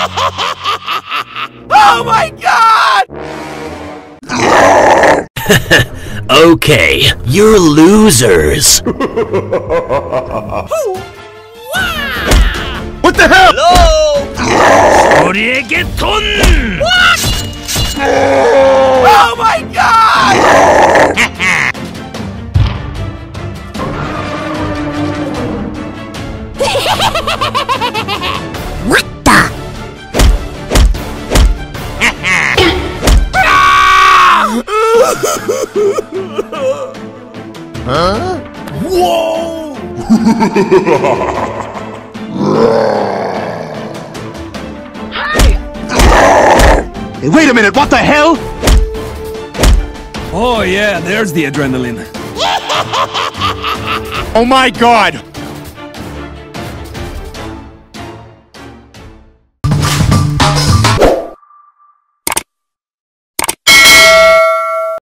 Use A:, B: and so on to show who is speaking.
A: Oh my god!
B: Okay, you're losers.
A: What the hell?
B: Hello?
A: What? Oh my god!
C: What the?
A: Huh? Whoa! Hey, wait a minute, what the hell?
D: Oh yeah, there's the adrenaline.
A: Oh my god!